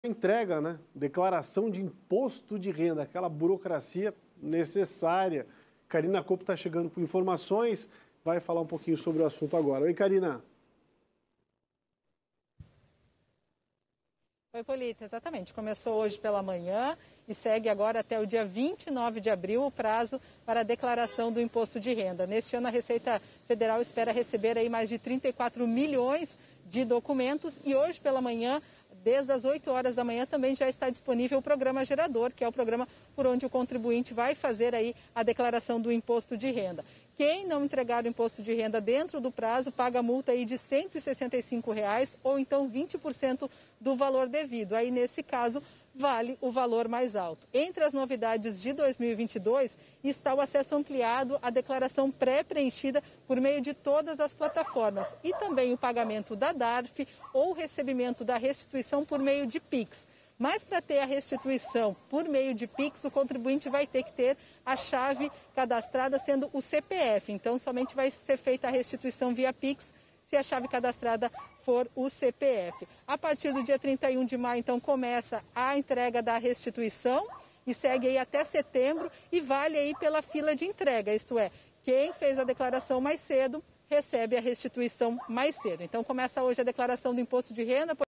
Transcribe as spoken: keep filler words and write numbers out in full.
Entrega, né? Declaração de imposto de renda, aquela burocracia necessária. Karina Copo está chegando com informações, vai falar um pouquinho sobre o assunto agora. Oi, Karina. Oi, Polita, exatamente. Começou hoje pela manhã e segue agora até o dia vinte e nove de abril o prazo para a declaração do imposto de renda. Neste ano, a Receita Federal espera receber aí mais de trinta e quatro milhões de documentos e hoje pela manhã, desde as oito horas da manhã, também já está disponível o programa Gerador, que é o programa por onde o contribuinte vai fazer aí a declaração do imposto de renda. Quem não entregar o imposto de renda dentro do prazo paga multa aí de cento e sessenta e cinco reais ou então vinte por cento do valor devido. Aí, nesse caso, vale o valor mais alto. Entre as novidades de dois mil e vinte e dois está o acesso ampliado à declaração pré-preenchida por meio de todas as plataformas e também o pagamento da D A R F ou o recebimento da restituição por meio de Pix. Mas para ter a restituição por meio de Pix, o contribuinte vai ter que ter a chave cadastrada sendo o C P F. Então, somente vai ser feita a restituição via Pix se a chave cadastrada for o C P F. A partir do dia trinta e um de maio, então, começa a entrega da restituição e segue aí até setembro e vale aí pela fila de entrega, isto é, quem fez a declaração mais cedo recebe a restituição mais cedo. Então, começa hoje a declaração do imposto de renda.